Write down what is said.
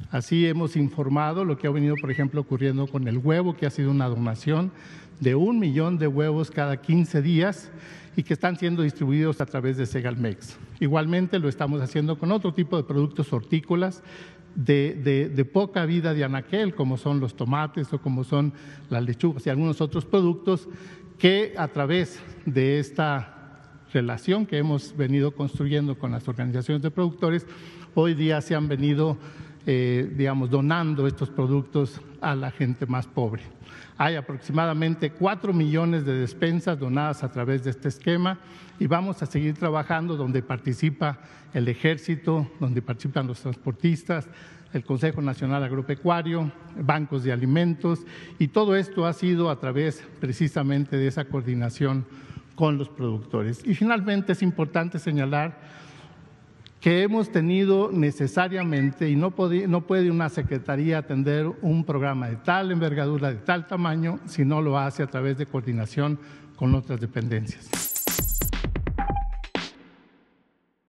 Así hemos informado lo que ha venido, por ejemplo, ocurriendo con el huevo, que ha sido una donación de 1 millón de huevos cada 15 días y que están siendo distribuidos a través de Segalmex. Igualmente lo estamos haciendo con otro tipo de productos hortícolas de poca vida de anaquel, como son los tomates o como son las lechugas y algunos otros productos que a través de esta relación que hemos venido construyendo con las organizaciones de productores, hoy día se han venido donando estos productos a la gente más pobre. Hay aproximadamente 4 millones de despensas donadas a través de este esquema y vamos a seguir trabajando donde participa el Ejército, donde participan los transportistas, el Consejo Nacional Agropecuario, bancos de alimentos, y todo esto ha sido a través precisamente de esa coordinación con los productores. Y finalmente es importante señalar que hemos tenido necesariamente, y no puede una secretaría atender un programa de tal envergadura, de tal tamaño, si no lo hace a través de coordinación con otras dependencias.